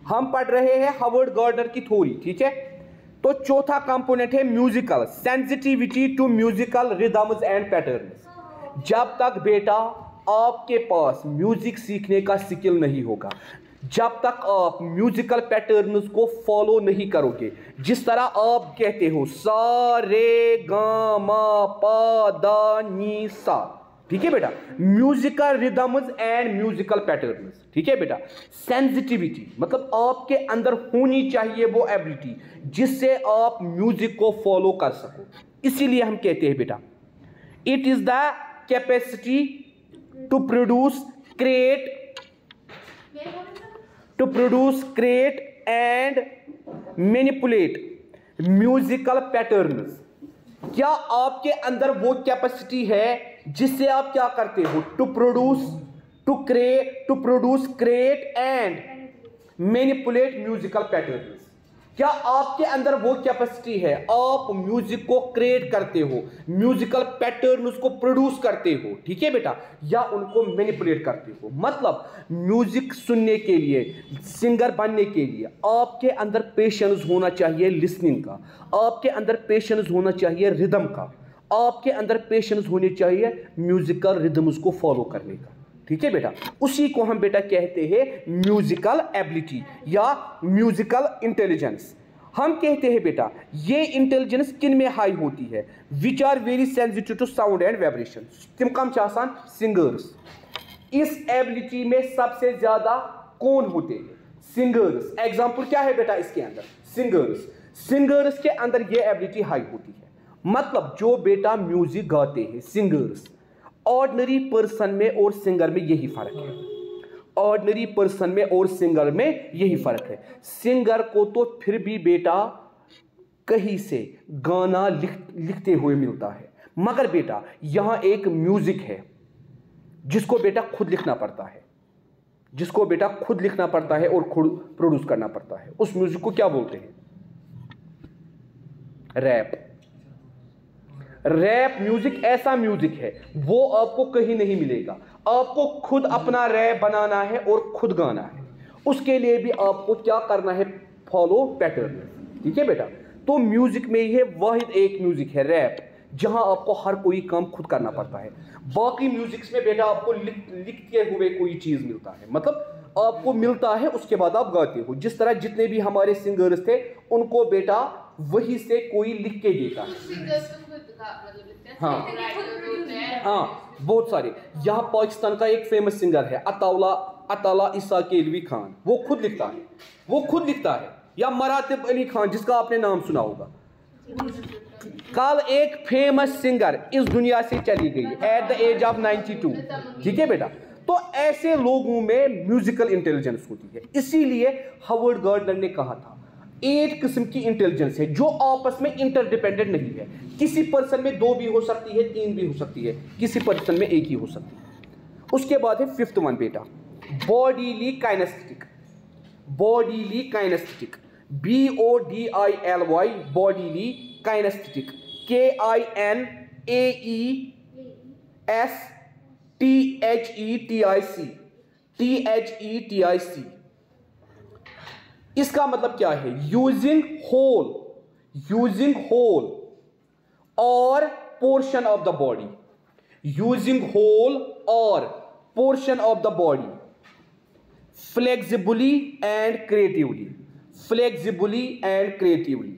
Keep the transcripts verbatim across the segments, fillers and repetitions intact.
हम पढ़ रहे हैं हार्वर्ड गार्डनर की थ्योरी, ठीक है। तो चौथा कंपोनेंट है musical, sensitivity to musical rhythms and patterns. जब तक बेटा आपके पास म्यूजिक सीखने का स्किल नहीं होगा, जब तक आप म्यूजिकल पैटर्न्स को फॉलो नहीं करोगे, जिस तरह आप कहते हो सा रे गा मा पा दा नी सा, ठीक है बेटा, musical rhythms and musical patterns, ठीक है बेटा। सेंसिटिविटी मतलब आपके अंदर होनी चाहिए वो एबिलिटी जिससे आप म्यूजिक को फॉलो कर सको। इसीलिए हम कहते हैं बेटा it is the capacity to produce create to produce, create and manipulate musical patterns। क्या आपके अंदर वो कैपेसिटी है जिससे आप क्या करते हो? To produce, to create, to produce, create and manipulate musical patterns. क्या आपके अंदर वो कैपेसिटी है? आप म्यूजिक को क्रिएट करते हो, म्यूजिकल पैटर्न उसको प्रोड्यूस करते हो, ठीक है बेटा, या उनको मैनिपुलेट करते हो। मतलब म्यूजिक सुनने के लिए, सिंगर बनने के लिए आपके अंदर पेशेंस होना चाहिए लिसनिंग का, आपके अंदर पेशेंस होना चाहिए रिदम का, आपके अंदर पेशेंस होनी चाहिए म्यूजिकल रिदम्स को फॉलो करने का, ठीक है बेटा। उसी को हम बेटा कहते हैं म्यूजिकल एबिलिटी या म्यूजिकल इंटेलिजेंस। हम कहते हैं बेटा ये इंटेलिजेंस किन में हाई होती है? Which are very sensitive to sound and vibration. तिम कम चासान सिंगर्स। इस एबिलिटी में सबसे ज्यादा कौन होते हैं? सिंगर्स। एग्जाम्पल क्या है बेटा इसके अंदर? सिंगर्स। सिंगर्स के अंदर ये एबिलिटी हाई होती है। मतलब जो बेटा म्यूजिक गाते हैं सिंगर्स, ऑर्डिनरी पर्सन में और सिंगर में यही फर्क है। ऑर्डिनरी पर्सन में और सिंगर में यही फर्क है। सिंगर को तो फिर भी बेटा कहीं से गाना लिख लिखते हुए मिलता है, मगर बेटा यहां एक म्यूजिक है जिसको बेटा खुद लिखना पड़ता है, जिसको बेटा खुद लिखना पड़ता है और खुद प्रोड्यूस करना पड़ता है। उस म्यूजिक को क्या बोलते हैं? रैप। रैप म्यूजिक ऐसा म्यूजिक है वो आपको कहीं नहीं मिलेगा। आपको खुद अपना रैप बनाना है और खुद गाना है। उसके लिए भी आपको क्या करना है? फॉलो पैटर्न, ठीक है बेटा। तो म्यूजिक में ये वाहिद एक म्यूजिक है रैप, जहां आपको हर कोई काम खुद करना पड़ता है। बाकी म्यूजिक्स में बेटा आपको लिख लिखते हुए कोई चीज मिलता है, मतलब आपको मिलता है उसके बाद आप गाते हो। जिस तरह जितने भी हमारे सिंगर्स थे उनको बेटा वही से कोई लिख के देता है। हाँ हाँ बहुत सारे। यहाँ पाकिस्तान का एक फेमस सिंगर है अताउला अताला इसा केलवी खान, वो खुद लिखता है, वो खुद लिखता है। या मरातिब अली खान जिसका आपने नाम सुना होगा। कल एक फेमस सिंगर इस दुनिया से चली गई at the age of ninety two, ठीक है बेटा। तो ऐसे लोगों में म्यूजिकल इंटेलिजेंस होती है। इसीलिए हार्वर्ड गार्डनर ने कहा था एक किस्म की इंटेलिजेंस है जो आपस में इंटरडिपेंडेंट नहीं है। किसी पर्सन में दो भी हो सकती है, तीन भी हो सकती है, किसी पर्सन में एक ही हो सकती है। उसके बाद है फिफ्थ वन बेटा bodily kinesthetic. Bodily kinesthetic, B O D I L Y, bodily kinesthetic, K I N A E S T H E T I C, T H E T I C. इसका मतलब क्या है? Using whole, using whole or portion of the body, using whole or portion of the body flexibly and creatively, flexibly and creatively,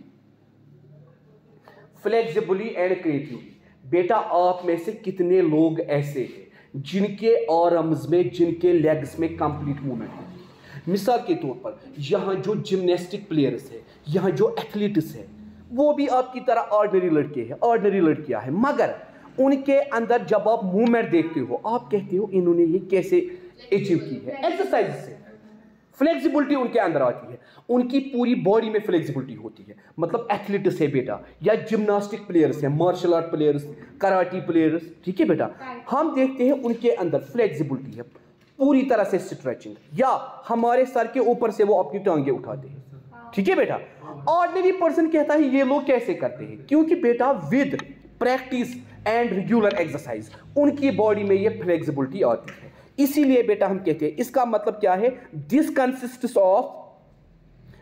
flexibly and creatively. बेटा आप में से कितने लोग ऐसे हैं जिनके आर्म्स में, जिनके लेग्स में कंप्लीट मूवमेंट है? मिसाल के तौर पर यहाँ जो जिम्नास्टिक प्लेयर्स है, यहाँ जो एथलीट्स है, वो भी आपकी तरह ऑर्डिनरी लड़के हैं, ऑर्डिनरी लड़कियां हैं, मगर उनके अंदर जब आप मूवमेंट देखते हो आप कहते हो इन्होंने ये कैसे अचीव की है? एक्सरसाइज से। फ्लेक्सिबिलिटी उनके अंदर आती है, उनकी पूरी बॉडी में फ्लेक्सिबिलिटी होती है। मतलब एथलीट्स है बेटा, या जिम्नास्टिक प्लेयर्स हैं, martial art players, karate players, ठीक है बेटा। हम देखते हैं उनके अंदर फ्लेक्सिबिलिटी है, पूरी तरह से स्ट्रेचिंग, या हमारे सर के ऊपर से वो अपनी टांगे उठाते हैं, ठीक है बेटा। ऑर्डिनरी पर्सन कहता है ये लोग कैसे करते हैं? क्योंकि बेटा with practice and regular exercise उनकी बॉडी में ये फ्लेक्सिबिलिटी आती है। इसीलिए बेटा हम कहते हैं, इसका मतलब क्या है? This consists of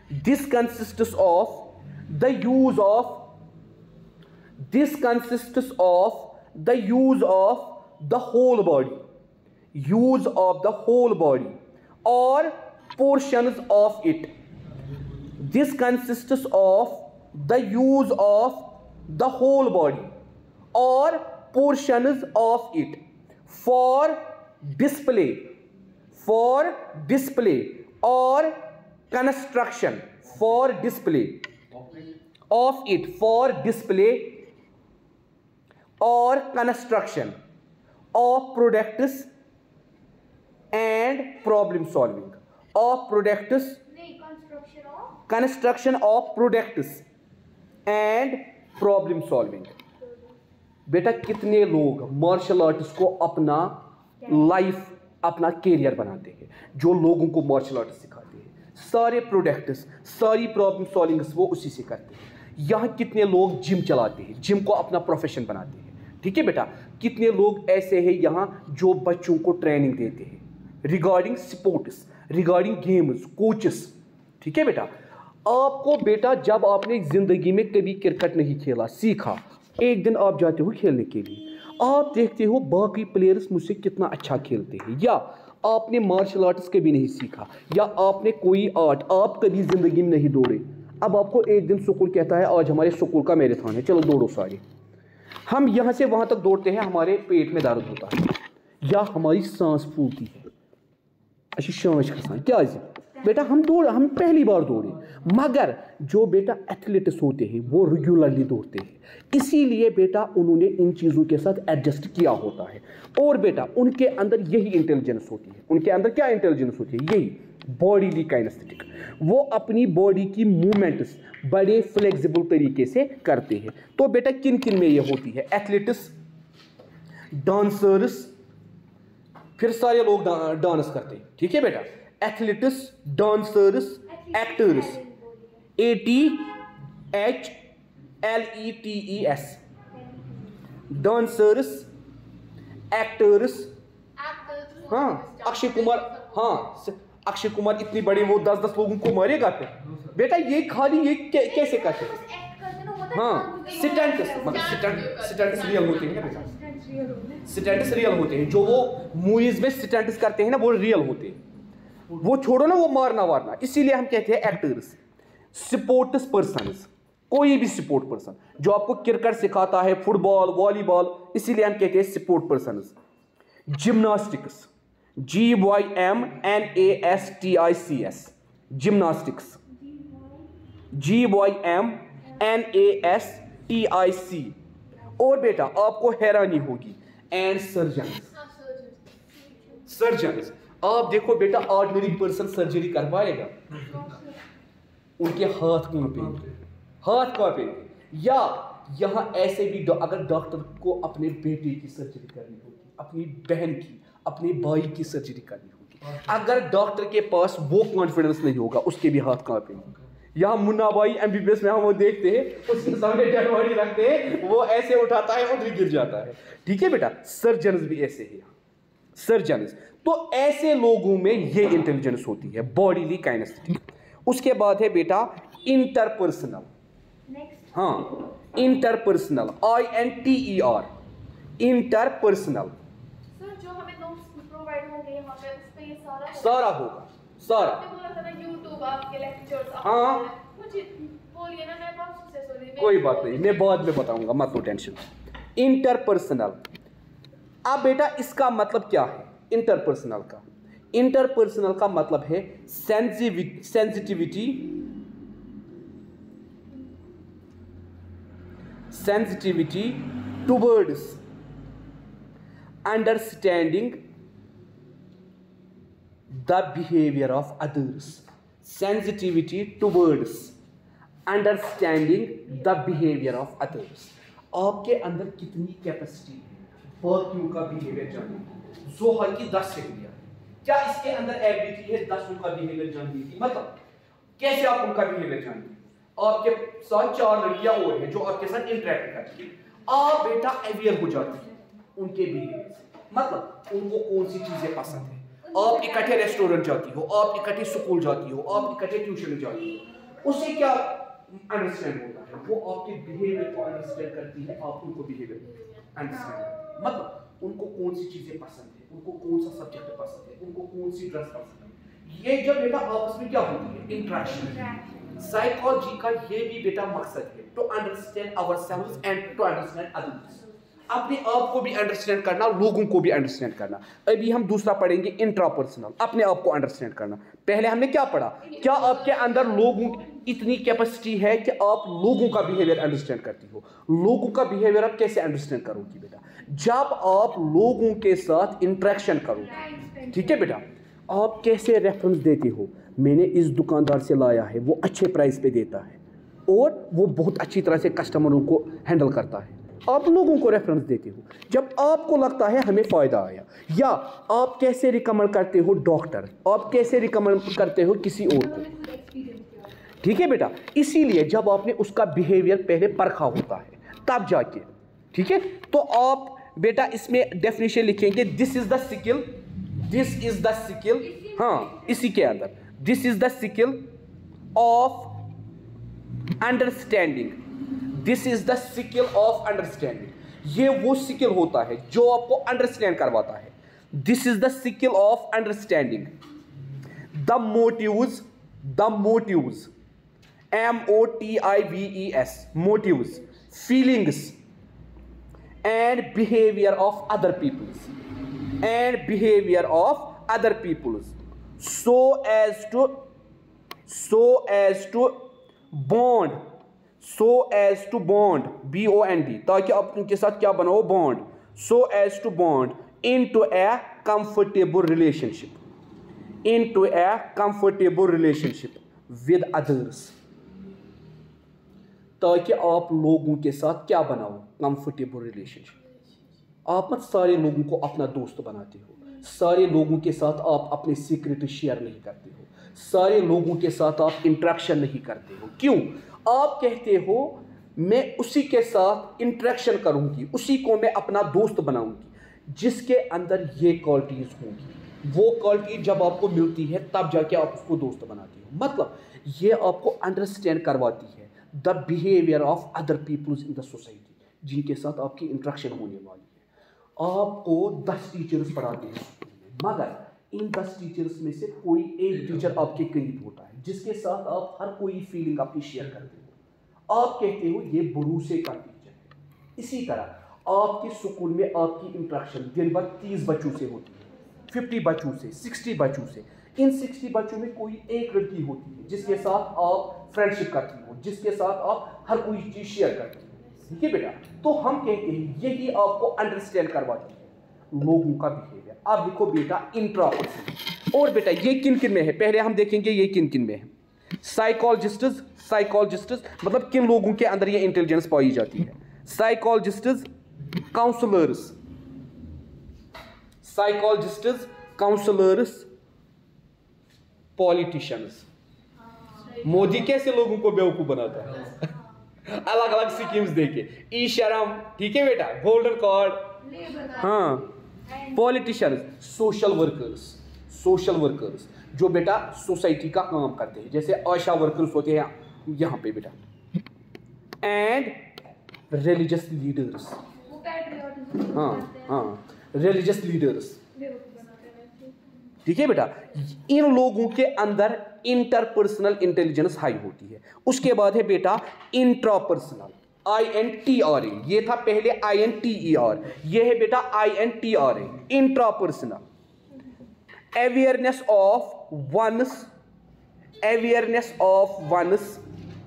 This consists of the use of this consists of the use of the whole body, use of the whole body or portions of it. This consists of the use of the whole body or portions of it for display, for display or construction, for display of it, for display or construction of products and problem solving, of products, construction of products and problem solving. बेटा कितने लोग martial arts को अपना life, अपना career बनाते हैं, जो लोगों को मार्शल आर्ट्स सिखाते हैं, सारे प्रोडक्ट्स, सारी प्रॉब्लम सॉल्विंग्स वो उसी से करते हैं। यहाँ कितने लोग जिम चलाते हैं, जिम को अपना प्रोफेशन बनाते हैं, ठीक है बेटा। कितने लोग ऐसे हैं यहाँ जो बच्चों को ट्रेनिंग देते हैं regarding sports, regarding games, coaches, ठीक है बेटा। आपको बेटा जब आपने जिंदगी में कभी क्रिकेट नहीं खेला, सीखा, एक दिन आप जाते हो खेलने के लिए, आप देखते हो बाकी प्लेयर्स मुझसे कितना अच्छा खेलते हैं, या आपने मार्शल आर्ट्स कभी नहीं सीखा, या आपने कोई आर्ट आप कभी ज़िंदगी में नहीं दौड़े। अब आपको एक दिन स्कूल कहता है आज हमारे स्कूल का मैराथन है, चलो दौड़ो सारे। हम यहाँ से वहाँ तक दौड़ते हैं, हमारे पेट में दर्द होता है या हमारी सांस फूलती है, अच्छी सांस खसान क्या जी बेटा। हम दौड़ हम पहली बार दौड़े, मगर जो बेटा एथलीट्स होते हैं वो रेगुलरली दौड़ते हैं, इसीलिए बेटा उन्होंने इन चीज़ों के साथ एडजस्ट किया होता है। और बेटा उनके अंदर यही इंटेलिजेंस होती है, उनके अंदर क्या इंटेलिजेंस होती है, यही बॉडीली काइनेस्थेटिक। वो अपनी बॉडी की मूवमेंट्स बड़े फ्लेक्सिबल तरीके से करते हैं। तो बेटा किन किन में ये होती है, एथलीट्स, डांसर्स, फिर सारे लोग डांस करते हैं, ठीक है बेटा। Athletes, dancers, actors, A T H L E T E S, dancers, actors. हाँ अक्षय कुमार, हाँ अक्षय कुमार इतनी बड़ी वो दस दस लोगों को मारेगा फिर बेटा, ये खाली ये कैसे करते हैं। हाँ स्टंट्स, मतलब स्टंट स्टंट्स रियल होते हैं बेटा, स्टंट्स रियल होते हैं, जो वो मूवीज में स्टंट्स करते हैं ना वो रियल होते हैं, वो छोड़ो ना वो मारना वारना। इसीलिए हम कहते हैं एक्टर्स। स्पोर्ट्स पर्सन्स, कोई भी स्पोर्ट पर्सन जो आपको क्रिकेट सिखाता है, फुटबॉल, वॉलीबॉल, इसीलिए हम कहते हैं sport persons. Gymnastics, G Y M N A S T I C S, gymnastics, G Y M N A S T I C. और बेटा आपको हैरानी होगी, एंड सर्जन्स, सर्जन्स। आप देखो बेटा ऑर्डिनरी पर्सन सर्जरी कर पाएगा, उनके हाथ कांपेंगे, हाथ कांपेंगे। या यहाँ ऐसे भी अगर डॉक्टर को अपने बेटे की सर्जरी करनी होगी, अपनी बहन की, अपने भाई की सर्जरी करनी होगी, अगर डॉक्टर के पास वो कॉन्फिडेंस नहीं होगा, उसके भी हाथ कांपेंगे। यहाँ मुन्ना भाई एमबीबीएस में हम वो देखते हैं, उसके सामने डेड बॉडी रखते हैं, वो ऐसे उठाता है और गिर जाता है, ठीक है बेटा। सर्जन्स भी ऐसे ही, सर्जन्स। तो ऐसे लोगों में ये इंटेलिजेंस होती है, बॉडीली काइनेस्थेटिक। उसके बाद है बेटा इंटरपर्सनल, हाँ interpersonal, I N T E R, interpersonal. जो हमें नोट्स प्रोवाइड होंगे यहाँ पे उस पे ये सारा सारा होगा, सारा। आपने बोला था ना यूट्यूब आपके लेक्चर्स, हाँ मुझे बोलिए ना, मैं बहुत से सुनी। कोई बात नहीं, मैं बाद में बताऊंगा, मत लो टेंशन। इंटरपर्सनल, अब बेटा इसका मतलब क्या है इंटरपर्सनल का? इंटरपर्सनल का मतलब है sensitivity, sensitivity towards understanding the behaviour of others, sensitivity towards understanding the behaviour of others. आपके अंदर कितनी कैपेसिटी है बाकियों का बिहेवियर जानने की? जोहर की दस सेकंडियां, क्या इसके अंदर एबिलिटी है दस उनका बिहेवियर जानने की? मतलब कैसे आप उनका बिहेवियर जानते हैं? आपके साथ चार लड़कियां और हैं जो आपके साथ इंटरेक्ट करती हैं, आप बेटा अवेयर हो जाती हैं उनके बिहेवियर से, मतलब उनको कौन सी चीजें पसंद है। आप इकट्ठे रेस्टोरेंट जाती हो, आप इकट्ठे स्कूल जाती हो, आप इकट्ठे ट्यूशन जाती हो, उसे क्या अंडरस्टैंड होता है, वो आपके बिहेवियर को अंडरस्टैंड करती है, आप उनको बिहेवियर अंडरस्टैंड, मतलब उनको कौन सी चीजें पसंद है, उनको कौन सा सब्जेक्ट पसंद है, उनको कौन सी ड्रेस पसंद है। ये जब बेटा आपस में क्या होती है, इंटरेक्शन। साइकोलॉजी का ये भी बेटा मकसद है, to understand ourselves and to understand others, अपने आप को भी अंडरस्टैंड करना, लोगों को भी अंडरस्टैंड करना। अभी हम दूसरा पढ़ेंगे इंट्रापर्सनल, अपने आप को अंडरस्टैंड करना। पहले हमने क्या पढ़ा, क्या आपके अंदर लोगों इतनी कैपेसिटी है कि आप लोगों का बिहेवियर अंडरस्टैंड करती हो। लोगों का बिहेवियर आप कैसे अंडरस्टैंड करोगी बेटा, जब आप लोगों के साथ इंटरेक्शन करोगे, ठीक है बेटा। आप कैसे रेफरेंस देते हो, मैंने इस दुकानदार से लाया है, वो अच्छे प्राइस पे देता है और वो बहुत अच्छी तरह से कस्टमरों को हैंडल करता है, आप लोगों को रेफरेंस देते हो जब आपको लगता है हमें फ़ायदा आया। या आप कैसे रिकमेंड करते हो डॉक्टर, आप कैसे रिकमेंड करते हो किसी और को, ठीक है बेटा। इसीलिए जब आपने उसका बिहेवियर पहले परखा होता है तब जाके, ठीक है। तो आप बेटा इसमें डेफिनेशन लिखेंगे, this is the skill, this is the skill, हाँ इसी के अंदर, this is the skill of understanding, this is the skill of understanding. ये वो स्किल होता है जो आपको अंडरस्टैंड करवाता है। This is the skill of understanding the motives, the motives, M O T I V E S, motives, feelings and behaviour of other peoples, and behaviour of other peoples, so as to, so as to bond, so as to bond, B O N D, ताकि आप उनके साथ क्या बनाओ, bond, so as to bond into a comfortable relationship, into a comfortable relationship with others, ताकि आप लोगों के साथ क्या बनाओ, कंफर्टेबल रिलेशनशिप। आप मत सारे लोगों को अपना दोस्त बनाते हो, सारे लोगों के साथ आप अपने सीक्रेट शेयर नहीं करते हो, सारे लोगों के साथ आप इंटरेक्शन नहीं करते हो। क्यों? आप कहते हो मैं उसी के साथ इंटरेक्शन करूंगी, उसी को मैं अपना दोस्त बनाऊंगी जिसके अंदर ये क्वालिटीज होंगी। वो क्वालिटी जब आपको मिलती है तब जाके आप उसको दोस्त बनाते हो। मतलब ये आपको अंडरस्टैंड करवाती है the behaviour of other peoples in the society, जिनके साथ आपकी इंटरेक्शन होने वाली है। आपको दस टीचर्स पढ़ाते हैं, मगर इन दस टीचर्स में से कोई एक टीचर आपके करीब होता है जिसके साथ आप हर कोई फीलिंग अपनी शेयर करते हो। आप कहते हो ये भरोसे का टीचर है। इसी तरह आपके स्कूल में आपकी इंटरेक्शन दिन भर तीस बच्चों से होती है, फिफ्टी बच्चों से, सिक्सटी बच्चों से। इन सिक्सटी बच्चों में कोई एक लड़की होती है जिसके साथ आप फ्रेंडशिप करती हो, जिसके साथ आप हर कोई चीज़ शेयर करते हो, ठीक है बेटा। तो हम कहते हैं यही आपको अंडरस्टैंड करवाती है लोगों का बिहेवियर। अब देखो बेटा इंट्रापर्सनल, और बेटा ये किन किन में है, पहले हम देखेंगे ये किन किन में है। साइकोलॉजिस्ट्स, साइकोलॉजिस्ट्स मतलब किन लोगों के अंदर ये इंटेलिजेंस पाई जाती है। Psychologists, counsellors, psychologists, counsellors, politicians. Modi कैसे लोगों को बेवकूफ बनाता है अलग अलग स्कीम्स देके, ई शरम, ठीक है बेटा, गोल्डन कार्ड, हाँ। Politicians, social workers, social workers जो बेटा सोसाइटी का काम करते हैं, जैसे आशा वर्कर्स होते हैं यहाँ पे बेटा। एंड रिलीजियस लीडर्स, हाँ हाँ रिलीजियस लीडर्स, ठीक है बेटा। इन लोगों के अंदर इंटरपर्सनल इंटेलिजेंस हाई होती है। उसके बाद है बेटा intrapersonal, I N T R A, ये था पहले I N T E R, ये है बेटा I N T R A, intrapersonal. Awareness of one's, awareness of one's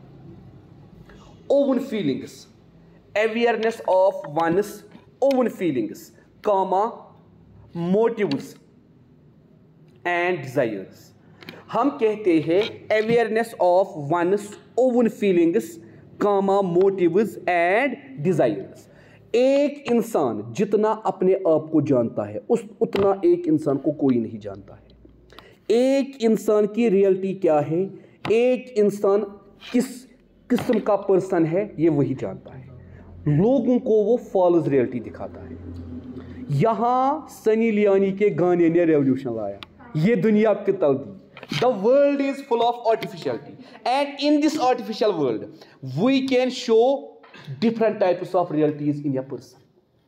own feelings, awareness of one's own feelings, comma motives and desires. हम कहते हैं awareness of one's own feelings, comma motives and desires. एक इंसान जितना अपने आप को जानता है उस उतना एक इंसान को कोई नहीं जानता है। एक इंसान की रियलिटी क्या है, एक इंसान किस किस्म का पर्सन है, ये वही जानता है। लोगों को वो फॉल्स रियलिटी दिखाता है। यहाँ सनी लियोनी के गाने ने रेवोल्यूशन लाया, ये दुनिया पितल दी। The world is full of artificiality, and in this artificial world, we can show different types of realities in a person.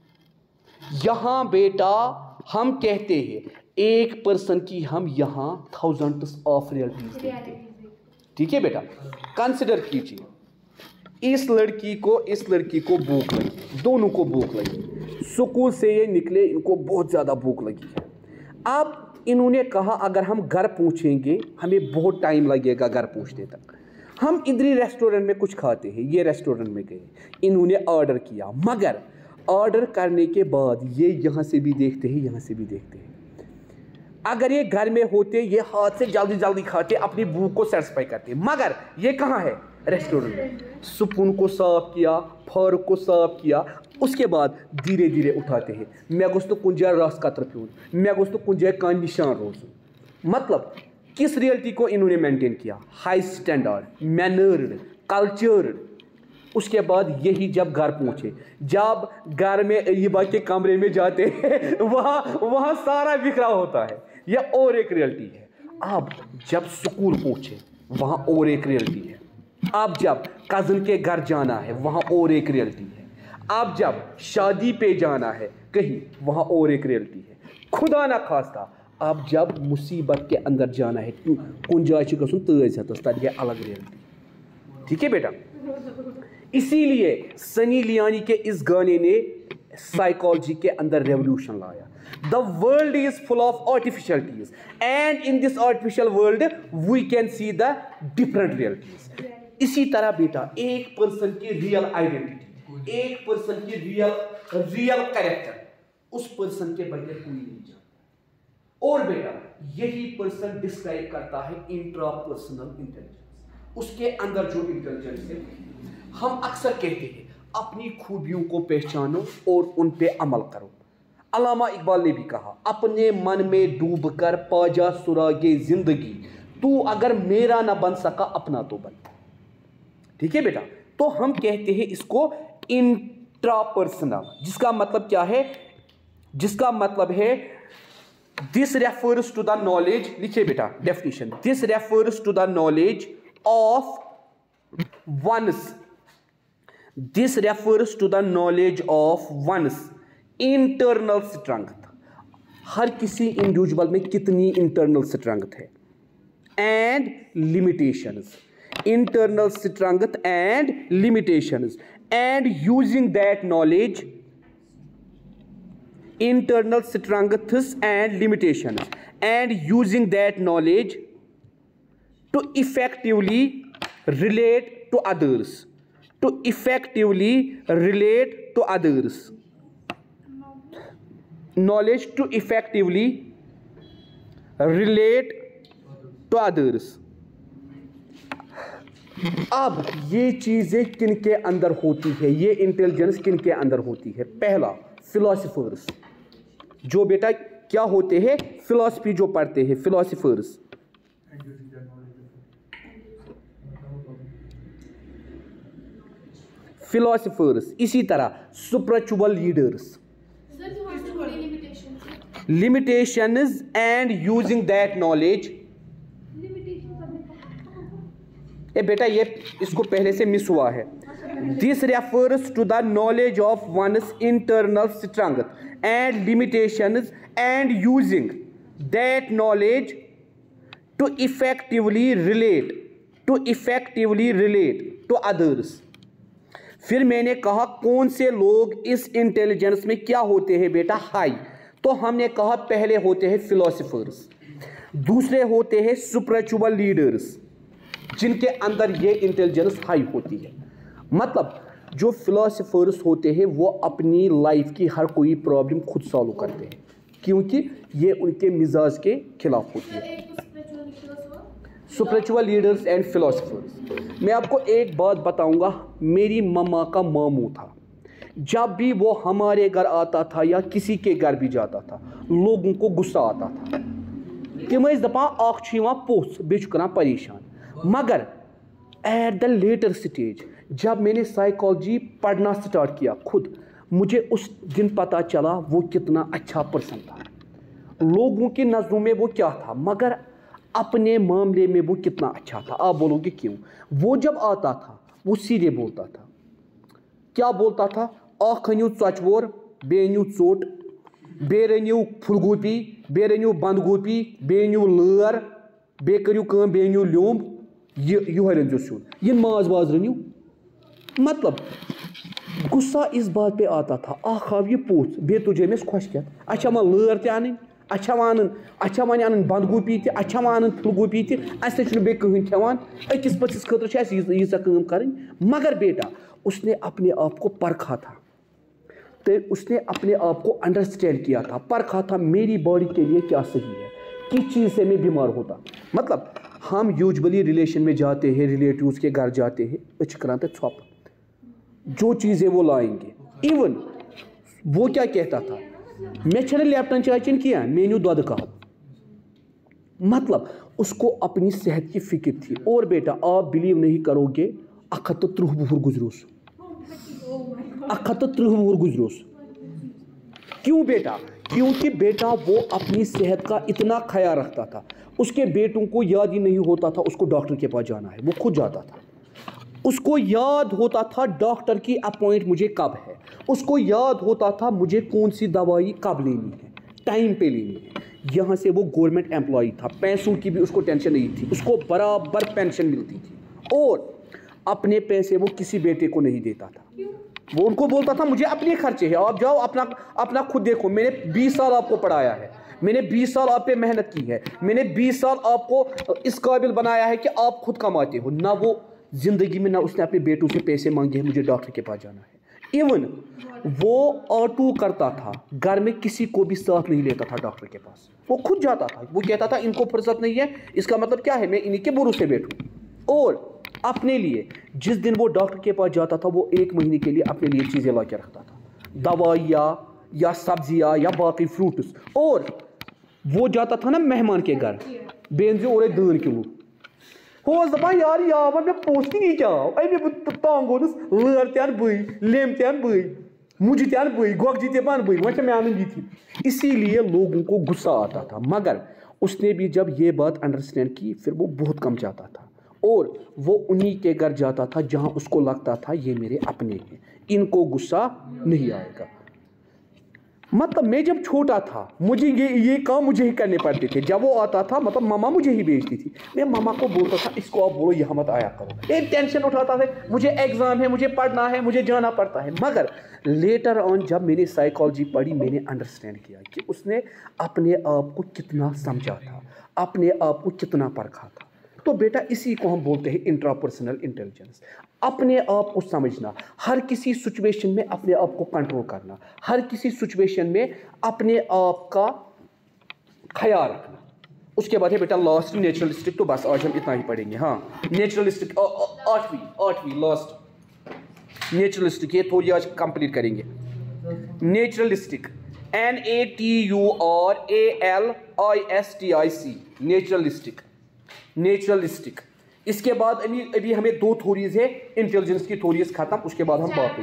यहाँ बेटा हम कहते हैं एक पर्सन की हम यहाँ थाउजेंड्स ऑफ रियलिटीज देखते हैं, ठीक है बेटा। कंसिडर कीजिए, इस लड़की को इस लड़की को भूख लगी, दोनों को भूख लगी, स्कूल से ये निकले, इनको बहुत ज़्यादा भूख लगी है। अब इन्होंने कहा अगर हम घर पहुँचेंगे हमें बहुत टाइम लगेगा घर पहुँचने तक, हम इधर रेस्टोरेंट में कुछ खाते हैं। ये रेस्टोरेंट में गए, इन्होंने ऑर्डर किया, मगर ऑर्डर करने के बाद ये यहाँ से भी देखते हैं, यहाँ से भी देखते हैं। अगर ये घर में होते ये हाथ से जल्दी जल्दी खाते, अपनी भूख को सेटिस्फाई करते, मगर ये कहाँ है? रेस्टोरेंट में। स्पून को साफ किया, फोर्क को साफ किया, उसके बाद धीरे धीरे उठाते हैं। मैं गोश्त कुछ रस कतर प्यून, मैं गोश्त कुछ का निशान रोज। मतलब किस रियलिटी को इन्होंने मेंटेन किया? High standard, mannered, cultured. उसके बाद यही जब घर पहुंचे, जब घर में अय्यबा के कमरे में जाते हैं वहाँ वहाँ सारा बिखरा होता है, यह और एक रियलिटी है। अब जब स्कूल पहुंचे वहाँ और एक रियलिटी है। अब जब कज़न के घर जाना है वहाँ और एक रियलिटी है। अब जब शादी पे जाना है कहीं वहाँ और एक रियलिटी है। खुदा ना खास्ता अब जब मुसीबत के अंदर जाना है, कुन जाए गसन तेज हतस, तब यह अलग रियलिटी, ठीक है बेटा। इसीलिए सनी लियोनी के इस गाने ने साइकोलॉजी के अंदर रेवोल्यूशन लाया। The world is full of artificialities and in this artificial world we can see the different realities. इसी तरह बेटा एक पर्सन की रियल आइडेंटिटी, एक पर्सन की रियल रियल कैरेक्टर, उस पर्सन के बगैर कोई नहीं जानता। और बेटा यही पर्सन डिस्क्राइब करता है इंट्रापर्सनल इंटेलिजेंस। उसके अंदर जो इंटेलिजेंस है, हम अक्सर कहते हैं अपनी खूबियों को पहचानो और उन पे अमल करो। अल्लामा इकबाल ने भी कहा, अपने मन में डूब कर पाजा सुरागे जिंदगी, तू अगर मेरा ना बन सका अपना तो बन। ठीक है बेटा। तो हम कहते हैं इसको इंट्रापर्सनल, जिसका मतलब क्या है? जिसका मतलब है this refers to the knowledge, लिखिए बेटा definition, this refers to the knowledge of one's This refers to the knowledge of one's internal strength. हर किसी इंडिविजुअल में कितनी इंटरनल स्ट्रेंथ है, and limitations, internal strength and limitations, and using that knowledge, internal strengths and limitations, and using that knowledge to effectively relate to others, to effectively relate to others, knowledge to effectively relate to others। अब ये चीज़ें किन के अंदर होती है, ये intelligence किन के अंदर होती है? पहला फिलोसफर्स, जो बेटा क्या होते हैं? फिलोसफी जो पढ़ते हैं, फिलोसफर्स। फिलोसफर्स, इसी तरह spiritual leaders, limitations and using that knowledge. ए बेटा ये इसको पहले से मिस हुआ है। This refers to the knowledge of one's internal strength and limitations and using that knowledge to effectively relate to effectively relate to others. फिर मैंने कहा कौन से लोग इस इंटेलिजेंस में क्या होते हैं बेटा? हाई। तो हमने कहा पहले होते हैं फिलोसफर्स, दूसरे होते हैं स्पिरिचुअल लीडर्स, जिनके अंदर ये इंटेलिजेंस हाई होती है। मतलब जो फिलोसफर्स होते हैं वो अपनी लाइफ की हर कोई प्रॉब्लम खुद सॉल्व करते हैं, क्योंकि ये उनके मिजाज के खिलाफ होती है। Spiritual leaders and philosophers. मैं आपको एक बात बताऊंगा, मेरी मम्मा का मामू था, जब भी वो हमारे घर आता था या किसी के घर भी जाता था, लोगों को गुस्सा आता था। तम दपान अ पोस बे परेशान। मगर एट द लेटर स्टेज जब मैंने साइकोलॉजी पढ़ना स्टार्ट किया खुद, मुझे उस दिन पता चला वो कितना अच्छा पर्सन था, लोगों की नज़रों में वो क्या था। मगर अपने मामले में वो कितना अच्छा था। आप बोलोगे क्यों? वो जब आता था वो सीधे बोलता था। क्या बोलता था? अख अनियो tzwor, बे अनियो tzोट, बे रनियो फुलगोपी, बे रनियो बंदगोपी, बे अनियो लर, बे करियो काम, बे अनियो ल्योम, यह रनियो सुन, ये माज वाज रनियो। मतलब गुस्सा इस बात पे आता था, अख आव ये पोथ, बे तुझे में खुश क्या, अच्छा वन लर ते अन, अच्छा वन अच्छा वन अन बंदगोपी ते, अच्छा वन अन फुलगोपी ते, अस बे कहीं खेवान, अकिस पत्स खतर यीजा काम करन। मगर बेटा उसने अपने आप को परखा था, तो उसने अपने आप को अंडरस्टैंड किया था, परखा था मेरी बॉडी के लिए क्या सही है, किस चीज़ से मैं बीमार होता। मतलब हम यूजुअली रिलेशन में जाते हैं, रिलेटिव्स के घर जाते हैं, अच्छ करान तो छप जो चीज़ें वो लाएंगे। इवन वो क्या कहता था, मैं छे लेप्टन चाय चन किया, मेन्यू दूध का। मतलब उसको अपनी सेहत की फिक्र थी। और बेटा आप बिलीव नहीं करोगे, अख तो त्रुह वुहर गुजरोस, अख तो त्रुह वुहर गुजरोस। क्यों बेटा? क्योंकि बेटा वो अपनी सेहत का इतना ख्याल रखता था, उसके बेटों को याद ही नहीं होता था उसको डॉक्टर के पास जाना है, वो खुद जाता था। उसको याद होता था डॉक्टर की अपॉइंट मुझे कब है, उसको याद होता था मुझे कौन सी दवाई कब लेनी है, टाइम पे लेनी है। यहाँ से वो गवर्नमेंट एम्प्लॉय था, पैसों की भी उसको टेंशन नहीं थी, उसको बराबर पेंशन मिलती थी। और अपने पैसे वो किसी बेटे को नहीं देता था, वो उनको बोलता था मुझे अपने खर्चे हैं, आप जाओ अपना अपना खुद देखो, मैंने बीस साल आपको पढ़ाया है, मैंने बीस साल आप पे मेहनत की है, मैंने बीस साल आपको इस काबिल बनाया है कि आप खुद कमाते हो। ना वो जिंदगी में ना उसने अपने बेटों से पैसे मांगे हैं मुझे डॉक्टर के पास जाना है। इवन वो ऑटो करता था, घर में किसी को भी साथ नहीं लेता था डॉक्टर के पास, वो खुद जाता था। वो कहता था इनको फुर्सत नहीं है, इसका मतलब क्या है, मैं इन्हीं के भरोसे बैठूं। और अपने लिए जिस दिन वो डॉक्टर के पास जाता था, वो एक महीने के लिए अपने लिए चीज़ें ला के रखता था, दवाइयाँ या सब्जियाँ या बाकी फ्रूट्स। और वो जाता था ना मेहमान के घर, बेंज और दन किलो हो दपान यार यार मैं पोस्टिंग ही क्या अमे तांगोनस लर तन बई, लेम तन बई, मुझे तन बई, गोगजी ते बन बई, वह मैं आनंदी थी। इसीलिए लोगों को गुस्सा आता था। मगर उसने भी जब ये बात अंडरस्टैंड की, फिर वो बहुत कम जाता था और वो उन्हीं के घर जाता था जहां उसको लगता था ये मेरे अपने हैं, इनको गुस्सा नहीं आएगा। मतलब मैं जब छोटा था मुझे ये ये काम मुझे ही करने पड़ते थे। जब वो आता था मतलब मामा मुझे ही भेजती थी, मैं मामा को बोलता था इसको आप बोलो यहाँ मत आया करो। एक टेंशन उठाता था, मुझे एग्जाम है, मुझे पढ़ना है, मुझे जाना पड़ता है। मगर लेटर ऑन जब मैंने साइकोलॉजी पढ़ी, मैंने अंडरस्टैंड किया कि उसने अपने आप को कितना समझा था, अपने आप को कितना परखा था। तो बेटा इसी को हम बोलते हैं इंट्रापर्सनल इंटेलिजेंस। अपने आप को समझना, हर किसी सिचुएशन में अपने आप को कंट्रोल करना, हर किसी सिचुएशन में अपने आप का ख्याल रखना। उसके बाद है बेटा लास्ट नेचुरलिस्टिक। तो बस आज हम इतना ही पढ़ेंगे। हाँ नेचुरलिस्टिक आठवीं आठवीं लास्ट नेचुरलिस्टिक, ये थोड़ी आज कंप्लीट करेंगे। Naturalistic, N A T U R A L I S T I C, naturalistic naturalistic. इसके बाद अभी अभी हमें दो थ्योरीज है, इंटेलिजेंस की थ्योरीज खत्म, उसके बाद हम बात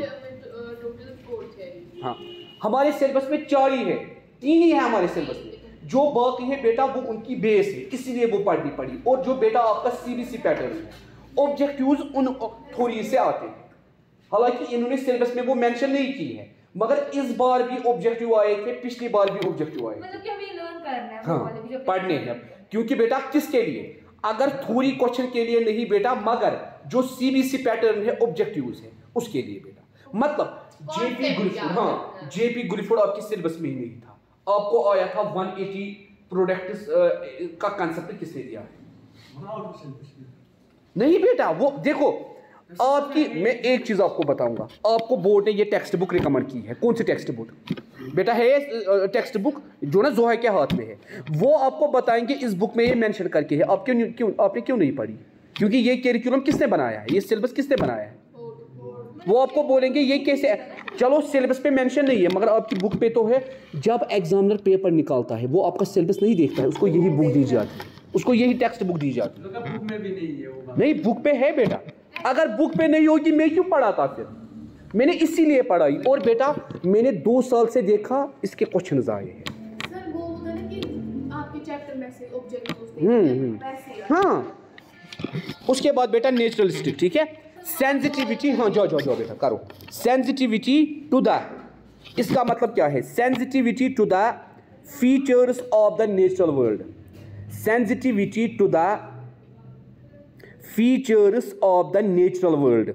हाँ हमारे सिलेबस में चार ही है, तीन ही है हमारे सिलेबस में, जो बाकी है बेटा वो उनकी बेस है, इसीलिए वो पढ़नी पड़ी। और जो बेटा आपका सीबीसी पैटर्न है, ऑब्जेक्टिव्स उन थ्योरी से आते हैं। हालांकि इन्होंने सिलेबस में वो मेंशन नहीं की है, मगर इस बार भी ऑब्जेक्टिव आए थे, पिछली बार भी ऑब्जेक्टिव आए थे। मतलब कि हमें लर्न करना है, हाँ पढ़ने हैं। क्योंकि बेटा किसके लिए, अगर थ्योरी क्वेश्चन के लिए नहीं बेटा, मगर जो सीबीसी पैटर्न है ऑब्जेक्टिव्स है उसके लिए बेटा। मतलब जेपी गुलिफोर्ड, हाँ जेपी गुलिफोर्ड आपके सिलेबस में ही नहीं था, आपको आया था एक सौ अस्सी प्रोडक्ट्स का कांसेप्ट किसने दिया है? नहीं बेटा, वो देखो आपकी, मैं एक चीज आपको बताऊंगा, आपको बोर्ड ने ये टेक्स्ट बुक रिकमेंड की है। कौन सी टेक्स्ट बुक बेटा है? टेक्स्ट बुक जो ना जोहा के हाथ में है, वो आपको बताएंगे इस बुक में ये मेंशन करके है। आप क्यों क्यों आपने क्यों नहीं पढ़ी? क्योंकि ये करिकुलम किसने बनाया है, ये सिलेबस किसने बनाया है? वो आपको बोलेंगे ये कैसे। चलो सिलेबस पे मेंशन नहीं है, मगर आपकी बुक पे तो है। जब एग्जामिनर पेपर निकालता है वो आपका सिलेबस नहीं देखता है, उसको यही बुक दी जाती है, उसको यही टेक्स्ट बुक दी जाती है। बुक में भी नहीं है वो। नहीं, बुक पे है बेटा। अगर बुक पे नहीं होगी मैं क्यों पढ़ाता? फिर मैंने इसीलिए पढ़ाई। और बेटा मैंने दो साल से देखा इसके क्वेश्चन आए हैं। सर वो होता है ना कि आपके चैप्टर में से ऑब्जेक्टिव्स हम्म हाँ, उसके बाद बेटा नेचुरलिस्टिक, ठीक है। सेंसिटिविटी, हाँ जाओ जाओ जाओ बेटा करो। सेंसिटिविटी टू द, इसका मतलब क्या है? Sensitivity to the features of the natural world. Sensitivity to the features of the natural world.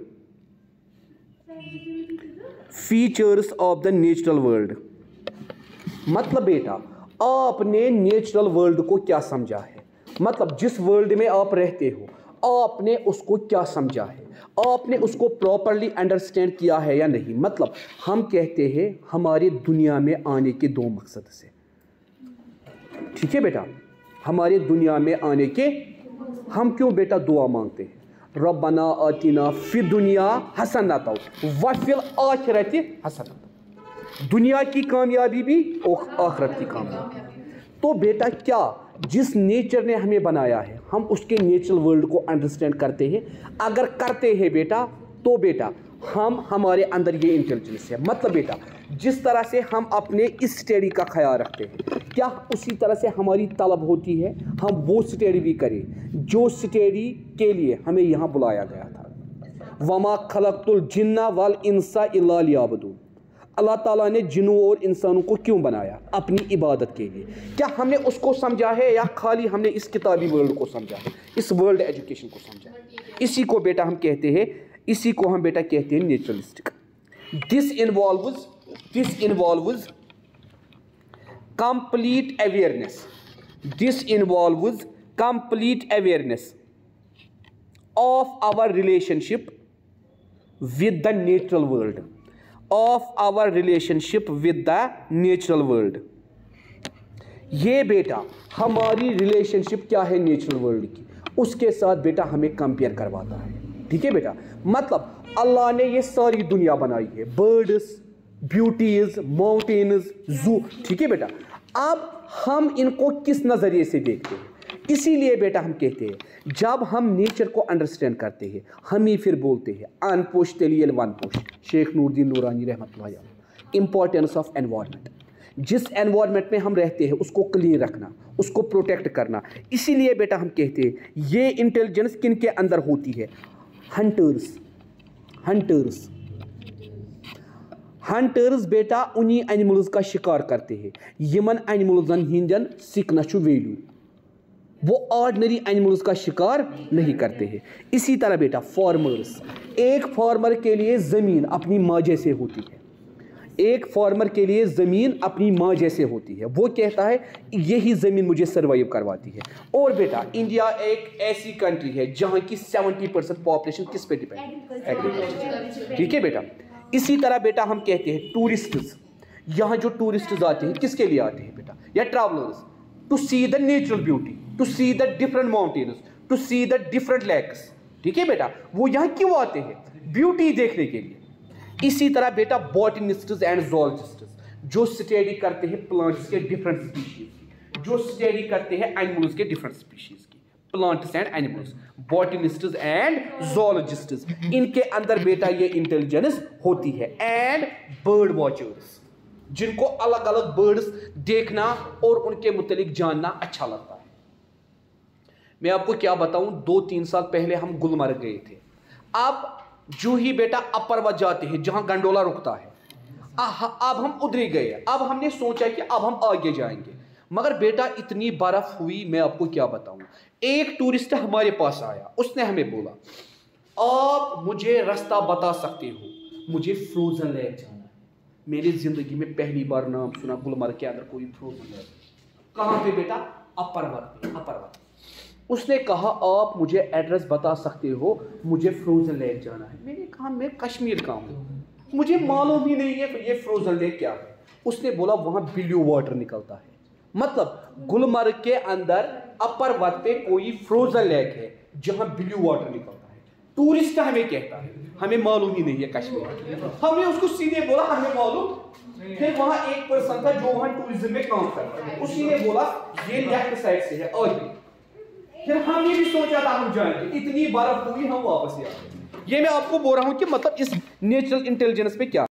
Features of the natural world मतलब बेटा आपने नेचुरल वर्ल्ड को क्या समझा है, मतलब जिस वर्ल्ड में आप रहते हो आपने उसको क्या समझा है, आपने उसको प्रॉपरली अंडरस्टैंड किया है या नहीं। मतलब हम कहते हैं हमारी दुनिया में आने के दो मकसद से, ठीक है बेटा। हमारे दुनिया में आने के, हम क्यों बेटा दुआ मांगते हैं? रब्बना आतिना फि दुनिया हसनता व फिल आखिरति हसनता। दुनिया की कामयाबी भी और आखिरत की कामयाबी। तो बेटा क्या जिस नेचर ने हमें बनाया है हम उसके नेचुरल वर्ल्ड को अंडरस्टैंड करते हैं? अगर करते हैं बेटा तो बेटा हम, हमारे अंदर ये इंटेलिजेंस है। मतलब बेटा जिस तरह से हम अपने इस स्टडी का ख्याल रखते हैं क्या उसी तरह से हमारी तलब होती है हम वो स्टडी भी करें जो स्टडी के लिए हमें यहाँ बुलाया गया था। वमा खलक़तुल जिन्ना वल इंसा इल्ला लियअबुदून। अल्लाह ताला ने जिन्नों और इंसानों को क्यों बनाया? अपनी इबादत के लिए। क्या हमने उसको समझा है या खाली हमने इस किताबी वर्ल्ड को समझा है, इस वर्ल्ड एजुकेशन को समझा है? इसी को बेटा हम कहते हैं, इसी को हम बेटा कहते हैं naturalistic. This involves this involves complete awareness. This involves complete awareness of our relationship with the natural world. Of our relationship with the natural world. ये बेटा हमारी रिलेशनशिप क्या है नेचुरल वर्ल्ड की, उसके साथ बेटा हमें कंपेयर करवाता है, ठीक है बेटा। मतलब अल्लाह ने ये सारी दुनिया बनाई है, बर्ड्स, ब्यूटीज, माउंटेन्स, जू, ठीक है बेटा। अब हम इनको किस नज़रिए से देखते हैं? इसीलिए बेटा हम कहते हैं जब हम नेचर को अंडरस्टैंड करते हैं हम ही फिर बोलते हैं अनपोश तेलियल वन पोश, शेख नूरुद्दीन नूरानी रहमतुल्लाह अलैह। इंपॉर्टेंस ऑफ एनवायरनमेंट, जिस एनवायरनमेंट में हम रहते हैं उसको क्लीन रखना, उसको प्रोटेक्ट करना। इसीलिए बेटा हम कहते हैं ये इंटेलिजेंस किन के अंदर होती है? हंटर्स। हंटर्स हंटर्स बेटा उन्हीं एनिमल्स का शिकार करते हैं यमन एनिमल्सन हिंदन सिकनशु वैल्यू, वो ऑर्डिनरी एनिमल्स का शिकार नहीं करते हैं। इसी तरह बेटा फार्मर्स, एक फार्मर के लिए ज़मीन अपनी माँ जैसे होती है, एक फार्मर के लिए ज़मीन अपनी माँ जैसे होती है। वो कहता है यही ज़मीन मुझे सर्वाइव करवाती है। और बेटा इंडिया एक ऐसी कंट्री है जहाँ की सेवेंटी परसेंट पॉपुलेशन किस पे डिपेंड है? एग्रीकल्चर, ठीक है बेटा। इसी तरह बेटा हम कहते हैं टूरिस्ट्स, यहाँ जो टूरिस्ट्स आते हैं किसके लिए आते हैं बेटा? या travellers, to see the natural beauty, to see the different mountains, to see the different lakes, ठीक है बेटा। वो यहाँ क्यों आते हैं? ब्यूटी देखने के लिए। इसी तरह बेटा बॉटनिस्ट्स एंड ज़ूलॉजिस्ट्स जो स्टडी करते हैं प्लांट्स के डिफरेंट स्पीशीज की, जो स्टडी करते हैं एनिमल्स के डिफरेंट स्पीशीज की, plants and animals, botanists and zoologists, इनके अंदर बेटा ये इंटेलिजेंस होती है। एंड बर्ड वॉचर्स, जिनको अलग अलग बर्ड्स देखना और उनके मुतालिक जानना अच्छा लगता है। मैं आपको क्या बताऊं, दो तीन साल पहले हम गुलमर्ग गए थे। अब जो ही बेटा अपर जाते हैं जहां गंडोला रुकता है, अब हम उधर ही गए। अब हमने सोचा कि अब हम आगे जाएंगे, मगर बेटा इतनी बर्फ हुई, मैं आपको क्या बताऊं। एक टूरिस्ट हमारे पास आया, उसने हमें बोला आप मुझे रास्ता बता सकते हो, मुझे फ्रोजन लेक जाना है। मेरी जिंदगी में पहली बार नाम सुना गुलमर्ग के अंदर कोई फ्रोजन लेक। कहाँ पे बेटा? अपर्वत पे, अपर्वत। उसने कहा आप मुझे एड्रेस बता सकते हो, मुझे फ्रोजन लेक जाना है। मैंने कहा मैं कश्मीर का हूँ, मुझे मालूम ही नहीं है ये फ्रोजन लेक क्या है। उसने बोला वहाँ ब्लू वाटर निकलता है। मतलब गुलमर्ग के अंदर अपर्वत पे कोई फ्रोजन लेक है जहाँ ब्लू वाटर निकलता है। टूरिस्ट हमें कहता है हमें मालूम ही नहीं है कश्मीर। हमने उसको सीधे बोला हमें मालूम। फिर वहाँ एक पर्सन था जो वहाँ टूरिज्म में काम करता है, उसी ने बोला ये लेफ्ट साइड से है और फिर हमने भी सोचा था हम जाएंगे, इतनी बर्फ हुई हम वापस आ गए। ये मैं आपको बोल रहा हूँ कि मतलब इस नेचुरल इंटेलिजेंस पे क्या